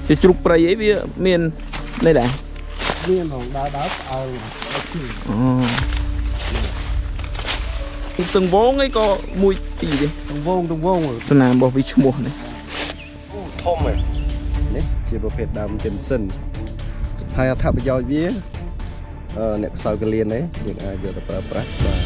cái chụp prey ấy với miền đây này miềnของดาวดาว từng vốn ấy có mùi tì đi từng vông rồi tôi làm bỏ vi chua này thơm này đấy chỉ một phết đầm trên sân hai tháp dòi vía nè sau cái liên đấy những ai giờ tập và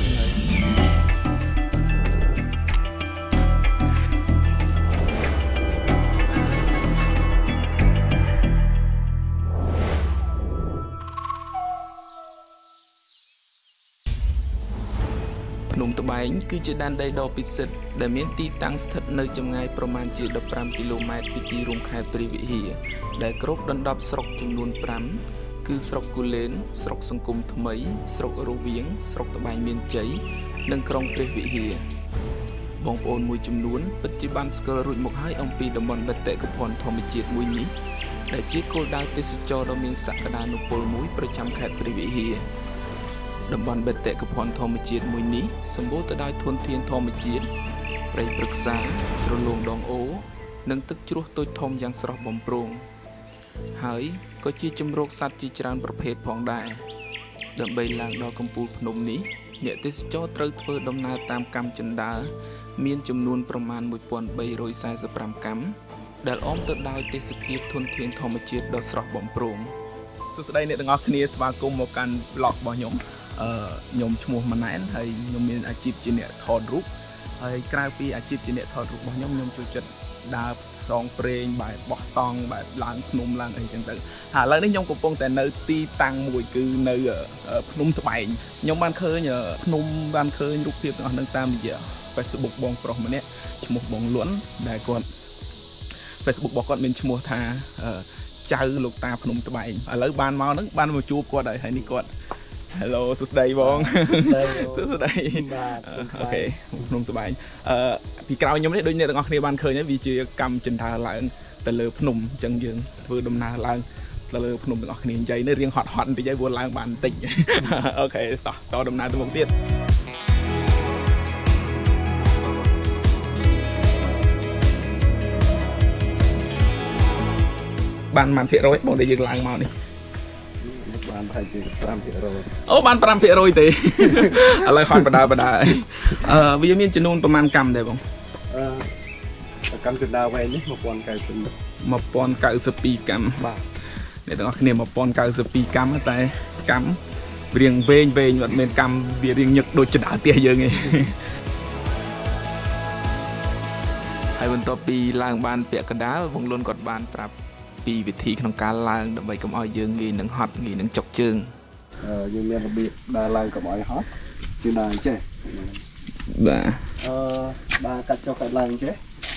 ភ្នំត្បែងគឺជាដែនដីដ៏ពិសិដ្ឋដែលមានទីតាំងស្ថិតនៅចម្ងាយប្រមាណជា 15 គីឡូម៉ែត្រពីទីរួមខេត្តព្រះវិហារដែលគ្របដណ្ដប់ស្រុកចំនួន 5 គឺស្រុកគូលែនស្រុកសង្គមថ្មីស្រុករវៀងស្រុកត្បែងមានជ័យនិងក្រុងព្រះវិហារបងប្អូនមួយចំនួនពិតជាបានស្គាល់រួចមកហើយអំពីតំបន់បេតិកភណ្ឌធម្មជាតិមួយនេះដែលជាគោលដៅទេសចរណ៍ដ៏មានសក្តានុពលមួយប្រចាំខេត្តព្រះវិហារតំបន់បេតិកភណ្ឌធម្មជាតិមួយនេះសម្បូរទៅដោយធនធានធម្មជាតិព្រៃព្រឹក្សាជ្រលងដងអូរនិងទឹកជ្រោះតូចធំយ៉ាងស្រស់បំព្រងហើយក៏ជាជម្រកសត្វជាច្រើនប្រភេទផងដែរដើម្បីឡើងដល់កំពូលភ្នំនេះអ្នកទេសចរត្រូវធ្វើដំណើរតាមកាំចិន្តាមានចំនួនប្រមាណ 1345 កាំដែលអមទៅដោយទេសភាពធនធានធម្មជាតិដ៏ស្រស់បំព្រងសួស្តីអ្នកទាំងអស់គ្នាស្វាគមន៍មកកាន់ vlog របស់ខ្ញុំខ្ញុំឈ្មោះម៉ាណែនហើយខ្ញុំមានអាជីពជាអ្នកថតរូបហើយក្រៅពីអាជីពជាអ្នកថតរូបរបស់ខ្ញុំចូលចិត្តដើរផ្សងព្រេងបែបបោះតង់បែបឡើងភ្នំឡើងអីចឹងទៅហើយឥឡូវនេះខ្ញុំកំពុងតែនៅទីតាំងមួយគឺនៅភ្នំត្បែងខ្ញុំបានឃើញភ្នំបានឃើញរូបភាពទាំងអស់ហ្នឹងតាមរយៈ Facebook បងប្រុសម្នាក់ឈ្មោះបងលួនដែលគាត់ Facebook របស់គាត់មានឈ្មោះថាចៅលោកតាភ្នំត្បែងឥឡូវបានមកហ្នឹងបានមកជួបគាត់ហើយនេះគាត់ Hello សួស្តីបងសួស្តីបាទអូខេភ្នំត្បែងពីក្រោយខ្ញុំនេះដូចអ្នកទាំងអស់គ្នាបានឃើញហើយវាជាកម្មចិន្តាឡើងទៅលើភ្នំអញ្ចឹងយើងធ្វើដំណើរឡើងទៅលើភ្នំទាំងអស់គ្នានិយាយនេះរៀងហត់បន្តិចហើយវាឡើងបានបន្តិចអូខេតដំណើរទៅមុខទៀតបានប៉ុន្មានភាគរយបងដែលយើងឡើងមកនេះបានប្រហែលជា 5% អូបាន 5% ទេឥឡូវខនបដាវាមានចំនួនប្រមាណកម្មដែរបងកម្មចិន្តាវែងនេះ 1092 កម្មបាទអ្នកទាំងអស់គ្នា 1092 កម្មតែកម្មរៀងវែងអត់មានកម្មវារៀងញឹកដូចចិន្តាផ្ទះយើងទេហើយបន្ទាប់ពីឡើងបានពាក់កណ្ដាលវងលួនគាត់បានប្រាប់ពីវិធីក្នុងការឡើងដើម្បីកុំឲ្យយើងងាយនឹងហត់ងាយនឹងចុកជើងយើងមានរបៀបដើរឡើងកុំឲ្យហត់គឺដើរចេះបាទដើរកាត់ចុះកាត់ឡើងចេះ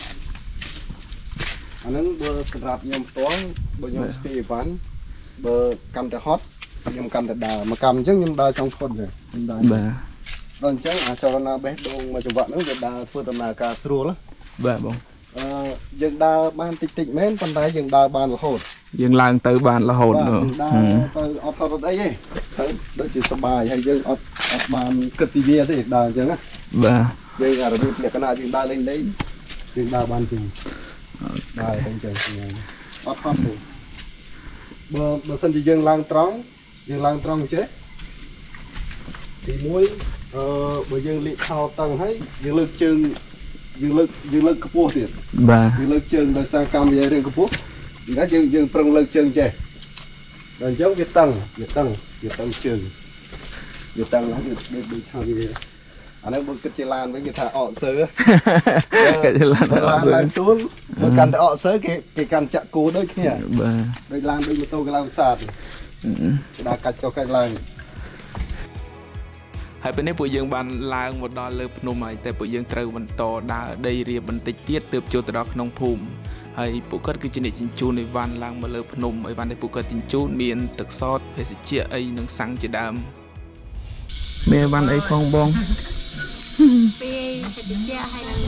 អាហ្នឹងបើសម្រាប់ខ្ញុំផ្ទាល់បើខ្ញុំស្ពីអីវ៉ាន់បើកាន់តែហត់ខ្ញុំកាន់តែដើរមកកម្មអញ្ចឹងខ្ញុំដើរចង់ឈុតទេខ្ញុំដើរបាទដល់អញ្ចឹងអាចរណាបេះដូងមកចង្វាក់ហ្នឹងវាដើរធ្វើដំណើរការស្រួលបាទបងយើងដើរបានតិចមែនប៉ុន្តែយើងដើរបានរហូតយើងឡើងទៅបានរហូតដើរទៅអត់ថតអីទេទៅដូចជាសប្បាយហើយយើងអត់បានគិតពីវាទេដើរអញ្ចឹងណាបាទយើងរបៀបលក្ខណៈយើងដើរលេងយើងដើរបានជាងដើរអញ្ចឹងអត់ថតទេបើសិនជាយើងឡើងត្រង់ចេះទី1បើយើងលេខខោតឹងហើយយើងលើកជើងយើងលើកខ្ពស់ទៀតបាទយើងលើកជើងដោយសារកម្មវិធីរឿងខ្ពស់ហ្នឹងយើងប្រឹងលើកជើងចេះដល់អញ្ចឹងវាតឹងជើងវាតឹងហើយវាដូចថាវាអានេះបើគិតជាឡានវិញគេថាអកសើគេជាឡានឡើងទួលបើកាន់តែអកសើគេកាន់ចាក់គោដូចគ្នាបាទដូចឡានដូចម៉ូតូកន្លងសាទគេដាក់កាច់ចុះកាច់ឡើងហើយពេលនេះពួកយើងបានឡើងមកដល់លើភ្នំហើយតែពួកយើងត្រូវបន្តដើរដីរាបបន្តិចទៀតទើបចូលទៅដល់ក្នុងភូមិហើយពួកគាត់គឺជាអ្នកជញ្ជូនអីវ៉ាន់ឡើងមកលើភ្នំអីវ៉ាន់ដែលពួកគាត់ជញ្ជូនមានទឹកសតភេសជ្ជៈអីនិងសាំងជាដើមមានអីវ៉ាន់អីផងបងពីភេសជ្ជៈហើយឡើង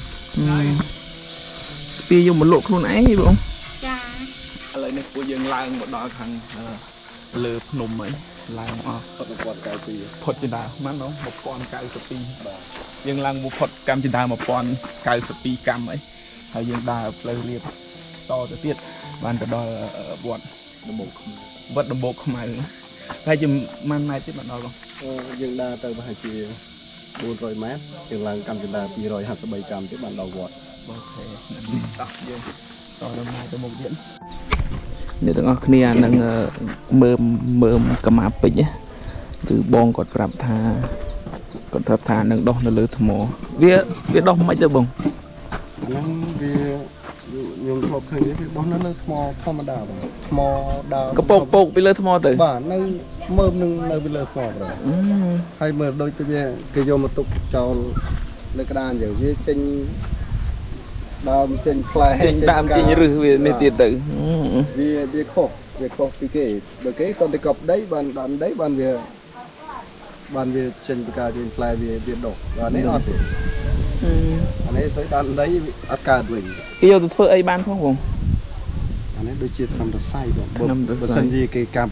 ស្ពីយកមកលក់ខ្លួនឯងហីបងចាឥឡូវនេះពួកយើងឡើងមកដល់ខាងលើភ្នំហើយឡើងអស់1092ផុតចិន្តាហ្នឹង1092បាទយើងឡើងមកផុតកម្មចិន្តា1092កម្មអីហើយយើងដើរផ្លូវរៀបតទៅទៀតបានទៅដល់វត្តដំបូកខ្មៅហើយជាម៉ានម៉ែត្រទៀតបានដល់បងយើងដើរទៅប្រហែលជា400 ម៉ែត្រយើងឡើងកម្មចន្ទា253កម្មទៀតបានដល់វត្តអូខេតោះយើងតដំណើរទៅមុខទៀតអ្នកទាំងអស់គ្នានឹងមើមកម្មាពេជ្រឬបងគាត់ប្រាប់ថានឹងដោះនៅលើថ្មវាដោះមិនទៅបងហ្នឹងវាខ្ញុំធ្លាប់ឃើញវាដោះនៅលើថ្មធម្មតាបងថ្មដើមកពកពកពីលើថ្មទៅបាទនៅមើមនឹងនៅពីលើថ្មបងហើយមើលដូចទៅវាគេយកមកទុកចោលលើក្តារយើងវាចេញដើមចេញផ្លែចេញដើមចេញរឹសវានេះទៀតទៅវាខុសពីគេបើគេតតែកប់ដីបានដាំដីបានវាចេញពីការចេញផ្លែវាដុះបាទនេះអត់ទេអានេះស្អីដាំដីអត់កើតវិញគេយកទៅធ្វើអីបានផងបងអានេះដូចជាថ្នាំសរសៃបងបើសិនជាគេកាប់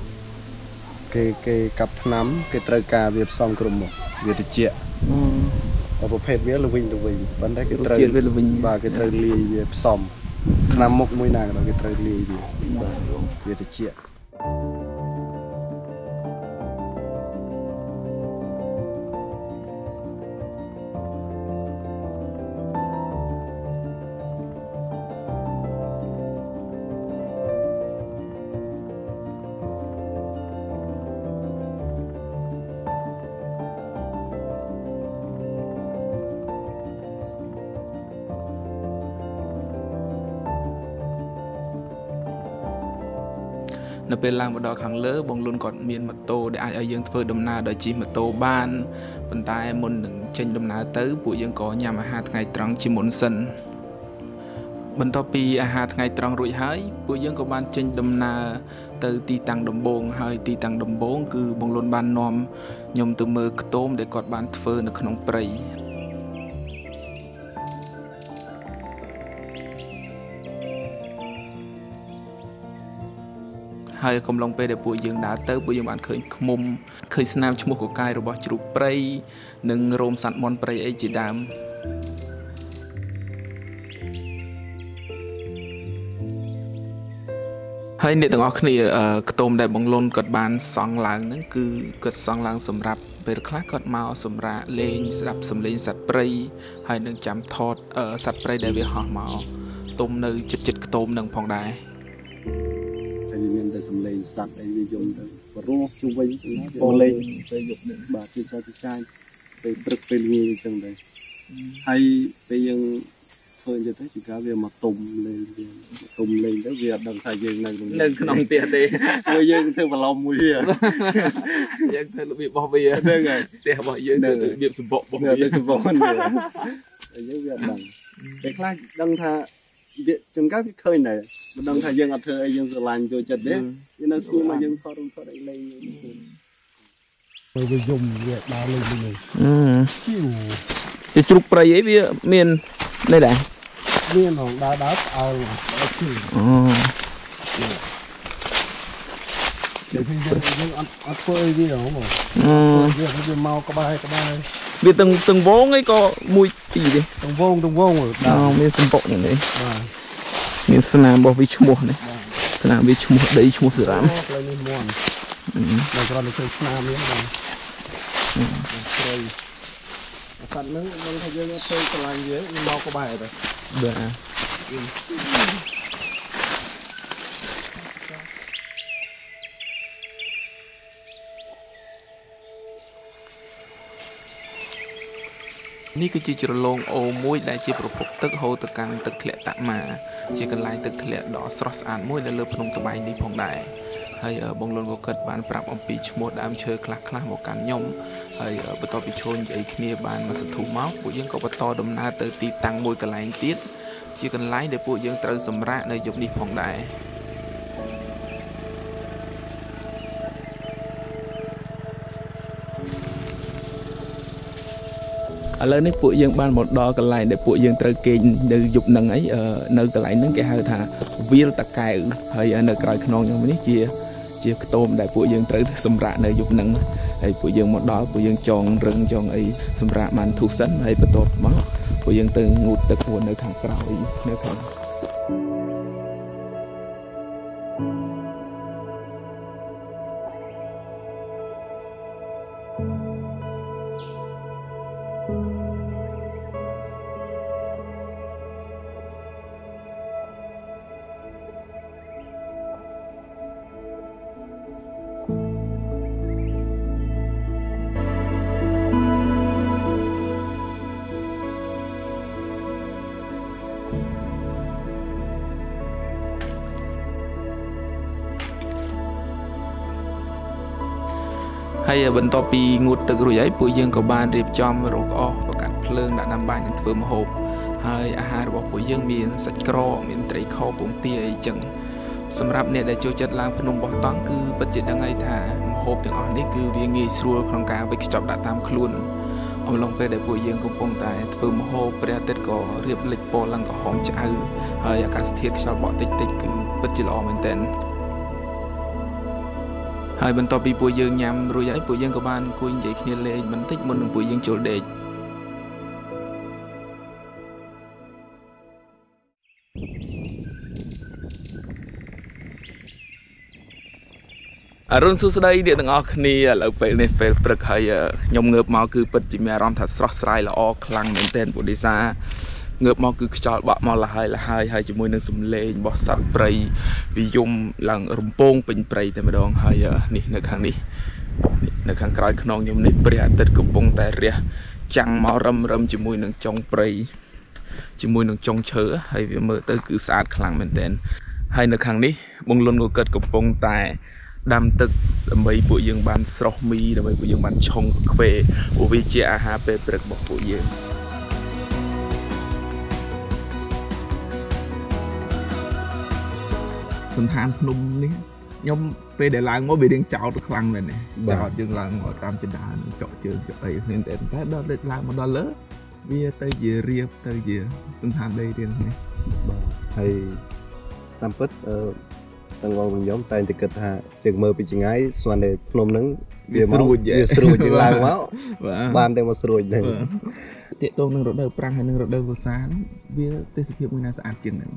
ថ្នាំគេត្រូវការវាផ្សំគ្រប់មកវាត្រជាក់ប្រភេទវាល្វីងប៉ុន្តែគេត្រូវបាទគេត្រូវលាយវាផ្សំថ្នាំមុខមួយណាក៏គេត្រូវលាយវាត្រជាក់នៅពេលឡើងមកដល់ខាងលើបងលុនគាត់មានម៉ូតូដែលអាចឲ្យយើងធ្វើដំណើរដោយជិះម៉ូតូបានប៉ុន្តែមុននឹងចេញដំណើរទៅពួកយើងក៏ញ៉ាំអាហារថ្ងៃត្រង់ជាមុនសិនបន្ទាប់ពីអាហារថ្ងៃត្រង់រួចហើយពួកយើងក៏បានចេញដំណើរទៅទីតាំងដំបូងហើយទីតាំងដំបូងគឺបងលុនបាននាំខ្ញុំទៅមើលខ្ទមដែលគាត់បានធ្វើនៅក្នុងព្រៃហើយកំឡុងពេលដែលពួកយើងដើរទៅពួកយើងបានឃើញឃើញស្នាមឈ្មោះកកាយរបស់ជ្រូកព្រៃនិងរោមសត្វមាន់ព្រៃអីជាដើមហើយអ្នកទាំងអស់គ្នាខ្ទមដែលបងលុនគាត់បានសង់ឡើងហ្នឹងគឺគាត់សង់ឡើងសម្រាប់ពេលខ្លះគាត់មកសម្រាប់លេងស្ដាប់សំឡេងសត្វព្រៃហើយនឹងចាំថតសត្វព្រៃដែលវាហោះមកទុំនៅចិត្តខ្ទមនឹងផងដែរមានតែសំឡេងសត្វអីវាយំទៅព្រោះជុំវិញណាពលេងទៅយប់នេះបាទជាចាយពេលព្រឹកពេលល្ងាចអញ្ចឹងដែរហើយពេលយើងធ្វើអញ្ចឹងទៅជាការវាមកទុំលេងទៅវាអត់ដឹងថាយើងនៅក្នុងផ្ទះទេព្រោះយើងធ្វើបន្លំមួយវាយើងធ្វើរបៀបរបស់វាហ្នឹងហើយផ្ទះរបស់យើងទៅរបៀបសម្បករបស់វាសម្បកហ្នឹងហើយយើងវាអត់ដឹងពេលខ្លះដឹងថាវាចំការវាឃើញដែរមិនដឹងថាយើងអត់ធ្វើអីយើងស្រឡាញ់ចូលចិត្តទេយើងនៅស្គាល់មកយើងថតអីលេងពេលវាយំវាដើរលេងជាជ្រូកព្រៃអីវាមាននេះដែរមានហងដើរអើអូយើងអត់ធ្វើអីវាហ៎មកវាមកក្បែរវាទាំងវងអីក៏មួយទីទេទាំងវងមានសម្បុកនេះបាទមានស្នាមរបស់វាឈ្មោះនេះស្នាមវាឈ្មោះដីឈ្មោះសរាមផ្លូវនេះមាន់នៅក្រៅនេះឃើញស្នាមនេះបាទព្រៃសត្វហ្នឹងមិនថាយើងធ្វើឆ្លាញ់វាមកក្បែរទៅបាទនេះគឺជាជ្រលងអូមួយដែលជាប្រភពទឹកហូរទៅកាន់ទឹកធ្លាក់តាម៉ាជាកន្លែងទឹកធ្លាក់ដ៏ស្រស់ស្អាតមួយនៅលើភ្នំត្បែងនេះផងដែរហើយបងលុនក៏គិតបានប្រាប់អំពីឈ្មោះដើមឈើខ្លះមកកាន់ខ្ញុំហើយបន្ទាប់ពីឈរនិយាយគ្នាបានមួយសន្ទុះមកពួកយើងក៏បន្តដំណើរទៅទីតាំងមួយកន្លែងទៀតជាកន្លែងដែលពួកយើងត្រូវសម្រាកនៅយប់នេះផងដែរឥឡូវនេះពួកយើងបានមកដល់កន្លែងដែលពួកយើងត្រូវគេងនៅយប់ហ្នឹងនៅកន្លែងហ្នឹងគេហៅថាវាលតាកែវហើយនៅក្រោយខ្នងខ្ញុំនេះជាខ្ទមដែលពួកយើងត្រូវសម្រាកនៅយប់ហ្នឹងហើយពួកយើងមកដល់ពួកយើងចងរឹងចងអីសម្រាកបានធុះសិនហើយបន្ទាប់មកពួកយើងទៅងូតទឹកនៅខាងក្រោយនៅខាងហើយបន្ទាប់ពីងូតទឹករួចហើយពួកយើងក៏បានរៀបចំរោគអស់ប្រកាត់ភ្លើងដាក់ដាំបាយនិងធ្វើម្ហូបហើយអាហាររបស់ពួកយើងមានសាច់ក្រកមានត្រីខពងទាអីចឹងសម្រាប់អ្នកដែលចូលចិត្តឡើងភ្នំបោះតង់គឺពិតជាដឹងហើយថាម្ហូបទាំងអស់នេះគឺវាងាយស្រួលក្នុងការវេចខ្ចប់ដាក់តាមខ្លួនអំឡុងពេលដែលពួកយើងកំពុងតែធ្វើម្ហូបព្រះអាទិត្យក៏រៀបលេចពណ៌ឡើងក្រហមឆ្អៅហើយអាកាសធាតុខ្យល់បក់តិចៗគឺពិតជាល្អមែនទែនហើយបន្ទាប់ពីពួកយើងញ៉ាំរួចហើយពួកយើងក៏បានអង្គុយនិយាយគ្នាលេងបន្តិចមុននឹងពួកយើងចូលដេកអរុនសួស្តីអ្នកទាំងអស់គ្នាឥឡូវពេលនេះពេលព្រឹកហើយខ្ញុំងើបមកគឺពិតជាមានអារម្មណ៍ថាស្រស់ស្រាយល្អខ្លាំងមែនទែនពួកឌីសារងើបមកគឺខ្យល់បក់មកលហើយហើយជាមួយនឹងសំឡេងរបស់សត្វព្រៃវាយំឡើងរំពងពេញព្រៃតែម្ដងហើយនេះនៅខាងនេះនៅខាងក្រោយខ្នងខ្ញុំនេះព្រះអាទិត្យកំពុងតែរះចាំងមករឹមជាមួយនឹងចុងព្រៃជាមួយនឹងចុងឈើហើយវាមើលទៅគឺស្អាតខ្លាំងមែនទែនហើយនៅខាងនេះបងលុនក៏គាត់កំពុងតែដាំទឹកដើម្បីពួកយើងបានស្រស់មីដើម្បីពួកយើងបានឆុងខ្វេព្រោះវាជាអាហារពេលព្រឹករបស់ពួកយើងសន្តានភ្នំនេះខ្ញុំពេលដែលឡើងមកវារៀងចោតខ្លាំងមែនទេចោតយើងឡើងមកតាមចិន្តាចកជើងចកអីគ្នាតែដល់ឡើងមកដល់លើវាទៅជារៀបទៅជាសន្តានដីរៀងនេះបាទហើយតាមពិតទាំងបងខ្ញុំតែងតែគិតថាជើងមើលពីចម្ងាយស្មានតែភ្នំហ្នឹងវាស្រួចយើងឡើងមកបានតែមកស្រួចហ្នឹងតាកតងនឹងរដូវប្រាំងហើយនឹងរដូវវស្សាហ្នឹងវាទេសភាពមួយណាស្អាតជាងហ្នឹង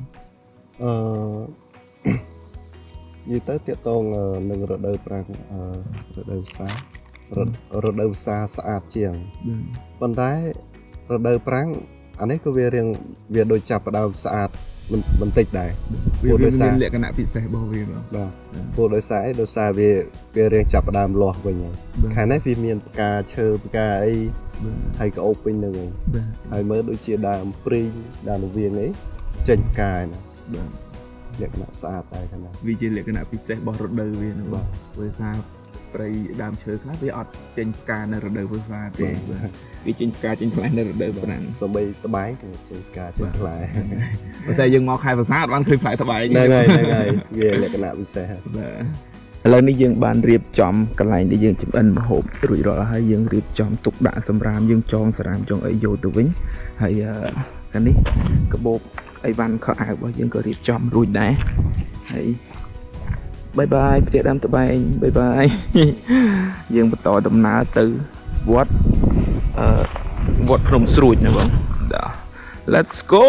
និយាយទៅតាកតងនឹងរដូវប្រាំងរដូវវស្សាស្អាតជាងប៉ុន្តែរដូវប្រាំងអានេះក៏វាដូចចាប់ផ្ដើមស្អាតបន្តិចដែរវាមានលក្ខណៈពិសេសរបស់វាបាទព្រោះដោយសារវារៀងចាប់ផ្ដើមលាស់វិញហើយខែនេះវាមានផ្កាឈើផ្កាអីហើយក៏អូបពេញនឹងហើយមើលដូចជាដើមព្រីងដើមវៀងអីចេញផ្កាណាបាទលក្ខណៈស្អាតដែរខាងណាវាជាលក្ខណៈពិសេសរបស់រដូវវាហ្នឹងបាទដោយសារព្រៃដើមឈើខ្លះវាអត់ចេញផ្កានៅរដូវវស្សាទេវាចេញផ្កាចេញផ្លែនៅរដូវប្រាំងសូម្បីត្បែងក៏ចេញផ្កាចេញផ្លែបើតែយើងមកខែវស្សាអត់បានឃើញផ្លែត្បែងហ្នឹងហើយវាលក្ខណៈពិសេសបាទឥឡូវនេះយើងបានរៀបចំកន្លែងដែលយើងចម្អិនម្ហូបរួចរាល់ហើយយើងរៀបចំទុកដាក់សម្រាមយើងចងសារ៉ាមចងអីយកទៅវិញហើយកាលនេះកាបូបអីវ៉ាន់ខោអាវរបស់យើងក៏រៀបចំរួចដែរហើយបាយបាយផ្ទះដើមត្បែងបាយបាយយើងបន្តដំណើរទៅវត្តភ្នំស្រួចណាបង Let's go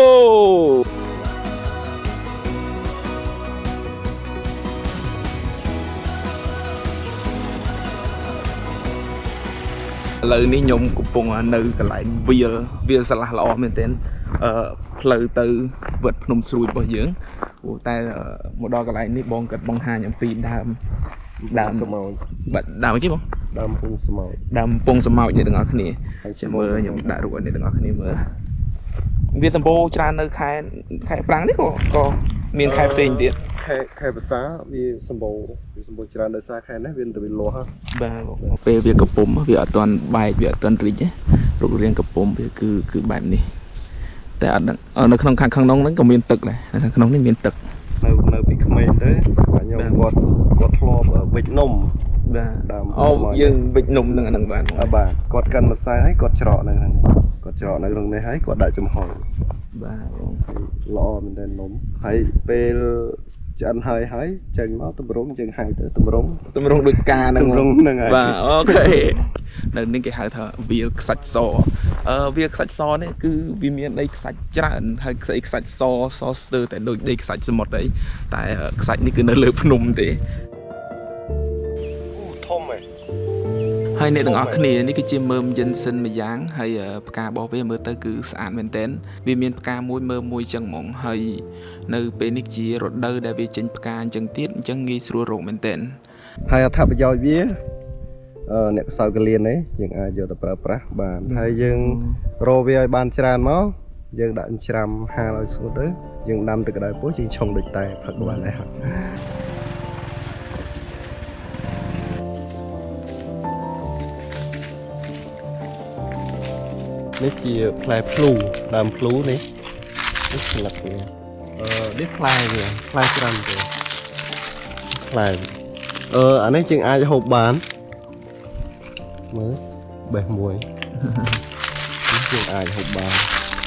ឥឡូវនេះខ្ញុំកំពុងនៅកន្លែងវាលស្រឡះល្អមែនទែនផ្លូវទៅវត្តភ្នំស្រួចរបស់យើងព្រោះតែមកដល់កន្លែងនេះបងគាត់បង្ហាញអំពីដើមស្មោចបាទដើមអីគេបងដើមពងស្មោចអ្នកទាំងអស់គ្នាចាំមើលខ្ញុំដាក់រូបអ្នកទាំងអស់គ្នាមើលវាសម្បូរច្រើននៅខែប្រាំងនេះក៏មានខែផ្សេងទៀតខែភាសាវាសម្បូរច្រើនដោយសារខែនេះវាទៅវាលាស់បាទពេលវាកំពុំវាអត់ទាន់បែកវាអត់ទាន់រីករូបរាងកំពុំវាគឺបែបនេះតែអត់នៅក្នុងខាងក្នុងហ្នឹងក៏មានទឹកដែរខាងក្នុងនេះមានទឹកនៅពីក្មេងទៅខ្ញុំគាត់ធ្លាប់វិចនំបាទយើងវិចនំនឹងអាហ្នឹងបាទគាត់កាន់ម្សៅហើយគាត់ច្រកនៅខាងនេះគាត់ច្រកនៅក្នុងនេះហើយគាត់ដាក់ចំហុយបាទល្អមែនតើនំហើយពេល chân hơi chân nó tụm rung chân hai tới tụm rung đôi ca tụm rung nè và ok nên cái hai thợ việc sạch sò việc sạch sò này cứ vì miền đây sạch tràn hay sạch sò từ tại đôi đây sạch một đấy tại sạchนี่คือnơi lửa nung thế hai này đừng ở cái này cái chim mơm dân sinh mà dáng hay cá bỏ về mưa tới cứ sạn bên tên vì miền cá môi mơm môi chân mỏng hay nơi bên này chỉ rồi đời để về trên cá chân tiết chân nghi sưu rộng bên tên hai tháp dòi vía nè sau cái liền đấy những ai giờ tập ra bàn hay dương rô về bàn tràn máu dương đã trăm hai lời xuống tới dương năm từ cái đại phố chỉ trồng được tài thật của bạn nàyนี่คือพลายพลูดำพลูนี่นี่คือหลักเนี่ยนี่พลายเนี่ยพลายกรันเนี่ยพลายอันนี้จึงอาจจะหกบานเมื่อแบบมวยนี่จึงอาจจะหกบาน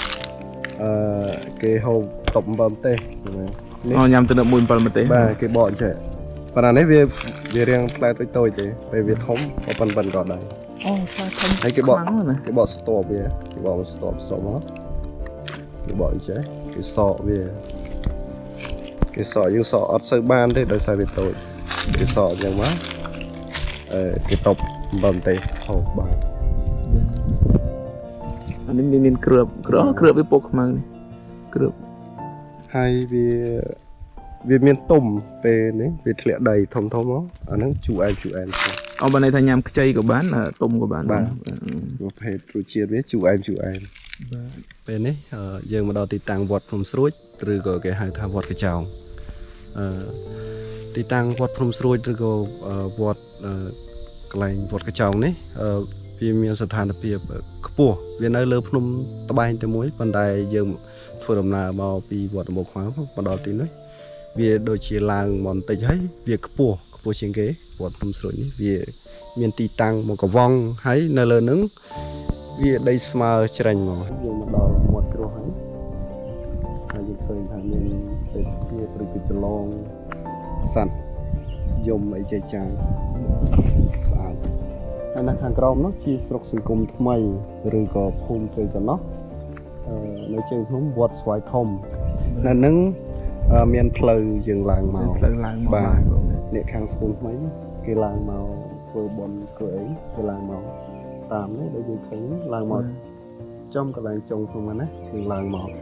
cái hộp tổng bầm tê nó nhằm từ mùi bầm tê ba cái bọn trẻ phần này về riêng play tôi chứ về việc thống có phần còn đây hay cái bọn stop về cái bọn stop nó cái bọn chứ cái sọ về cái sọ như sọ ở sơ ban thế đời sai về tôi cái sọ như má cái tập bầm tê hộp bàn anh ấy nên cướp với bốc mang này cướp hay vì miền tùng về đấy về lẹ đầy thông nó anh nó chủ em ông bên này thay nhầm chay của bán là tôm của bán phải chủ chia với chủ em bên đấy giờ mà đào thì tăng vọt from suối từ gọi cái hai thang vọt cái chào thì tăng vọt from suối từ gọi vọt cái này vọt cái chào đấy vì miền sạt thàn là bùa vì nơi lớn phun tao bay tới muối ban đài giờ phơi đầm nà bao vì vọt một khoáng ban đào tí nữa vì đôi chỉ làng mòn tây thấy việc bùa trên ghế vọt from suối vì miền tây tăng một cái vòng hay nơi lớn nứng vì đây smart chanh mà giờ mà đào một cái rồi hay giờ thời thằng miền tây kia từ cái long sẵn dùng mấy trái chai anh đang hàng crom nó chi sọc sừng cùm mày rồi có phun chơi cho nó nơi trên phun vọt xoài thom là nâng miền phơi dừng làng màu và để hàng phun mấy cái làng màu vừa bồn cười cái làng màu tạm đấy để dừng thấy làng màu trong cái làng trồng của mình á thì làng màu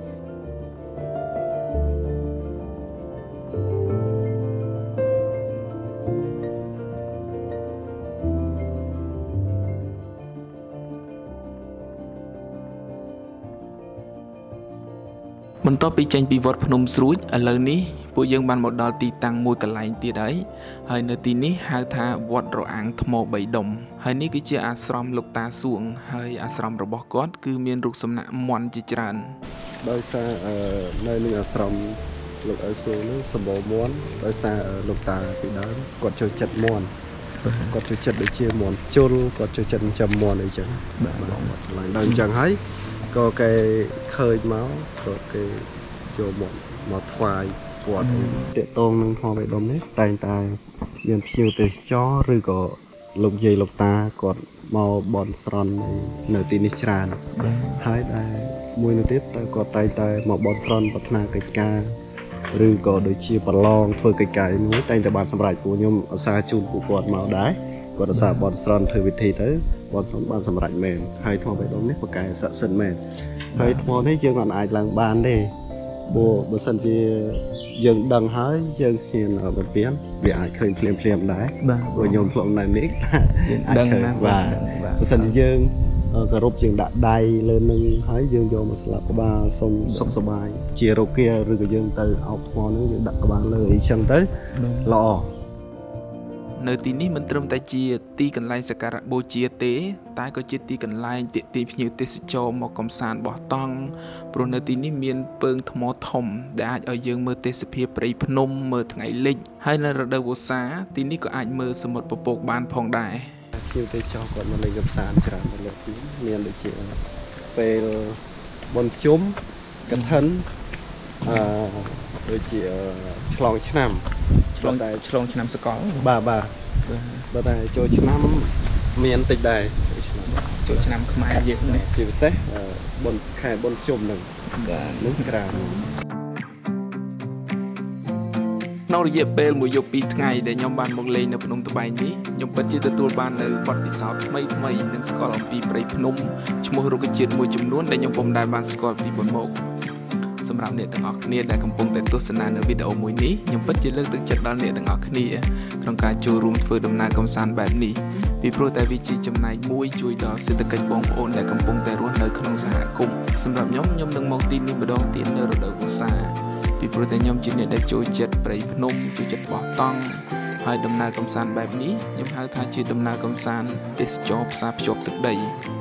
បន្ទាប់ពីចេញពីវត្តភ្នំស្រួចឥឡូវនេះពួកយើងបានមកដល់ទីតាំងមួយកន្លែងទៀតហើយនៅទីនេះហៅថាវត្តរអាងថ្ម3ដុំហើយនេះគឺជាអាស្រមលោកតាសួងហើយអាស្រមរបស់គាត់គឺមានរូបសំណាកមាន់ជាច្រើនដោយសារនៅនឹងអាស្រមលោកអើសួងនោះសម្បូរមាន់ដោយសារលោកតាពីដើមគាត់ចូលចិត្តមាន់គាត់ចូលចិត្តដូចជាមាន់ជុលគាត់ចូលចិត្តចិញ្ចឹមមាន់អីចឹងបាទឡើងដល់អញ្ចឹងហើយក៏គេឃើញមកក៏គេយកមកថ្វាយគាត់តាក់ទងនឹងផងបៃដុំនេះតែងតែមានភ្ញៀវទេសចរឬក៏លោកយាយលោកតាគាត់មកបន់ស្រន់នៅទីនេះច្រើនហើយដែរមួយនោះទៀតតែគាត់តែងតែមកបន់ស្រន់ប្រាថ្នាកិច្ចការឬក៏ដូចជាប្រឡងធ្វើកិច្ចការមួយតែងតែបានសម្រេចពួកខ្ញុំអាសាជូនពួកគាត់មកដែរគាត់អាសាបន់ស្រន់ធ្វើវិធីទៅបន់ស្រន់បានសម្រេចមែនហើយថ្មបៃដុំនេះប្រកែស័ក្តិសិទ្ធិមែនហើយថ្មនេះយើងមិនអាចឡើងបានទេបើសិនជាយើងដឹងហើយយើងហ៊ានបំពេញវាអាចឃើញភ្លាមដែរបាទព្រោះខ្ញុំធ្លាប់នៅនេះអាចឃើញបាទបើសិនជាយើងគោរពយើងដាក់ដៃលើនឹងហើយយើងយកមកស្លាប់ក្បាលសុំសុខសប្បាយជារោគាឬក៏យើងទៅអោបថ្មនឹងយើងដាក់ក្បាលលើអីចឹងទៅល្អនៅទីនេះមិនត្រឹមតែជាទីកន្លែងសក្ការៈបូជាទេតែក៏ជាទីកន្លែងទាក់ទាញភ្ញៀវទេសចរមកកំសាន្តបោះតង់ព្រោះនៅទីនេះមានពើងថ្មធំដែលអាចឲ្យយើងមើលទេសភាពព្រៃភ្នំមើលថ្ងៃលិចហើយនៅរដូវវស្សាទីនេះក៏អាចមើលសមុទ្រពពកបានផងដែរភ្ញៀវទេសចរគាត់មកលេងកំសាន្តច្រើនលើកទីមានដូចជាពេលបុណ្យជុំកឋិន đôi chị chlong chăm chlong chăm sơ có bà tại cho chăm miền tịch đài cho chăm không ai dễ này chỉ sẽ bồn khai bồn chùm đừng nước ra ក្នុងរយៈពេលមួយយប់ពីរថ្ងៃដែលខ្ញុំបានមកលេងនៅភ្នំត្បែងនេះខ្ញុំពិតជាទទួលបាននូវបទពិសោធន៍ថ្មីៗនិងស្គាល់អំពីព្រៃភ្នំឈ្មោះរុក្ខជាតិមួយចំនួនដែលខ្ញុំពុំដែលបានស្គាល់ពីមុនមកសម្រាប់អ្នកទាំងអស់គ្នាដែលកំពុងតែទស្សនានៅវីដេអូមួយនេះខ្ញុំពិតជាលើកទឹកចិត្តដល់អ្នកទាំងអស់គ្នាក្នុងការចូលរួមធ្វើដំណើរកម្សាន្តបែបនេះពីព្រោះតែវាជាចំណែកមួយជួយដល់សេដ្ឋកិច្ចបងប្អូនដែលកំពុងតែរស់នៅក្នុងសហគមន៍សម្រាប់ខ្ញុំនឹងមកទីនេះម្ដងទៀតនៅរដូវវស្សាពីព្រោះតែខ្ញុំជាអ្នកដែលចូលចិត្តព្រៃភ្នំចូលចិត្តបោះតង់ហើយដំណើរកម្សាន្តបែបនេះខ្ញុំហៅថាជាដំណើរកម្សាន្តទេសចរផ្សារភ្ជាប់ទឹកដី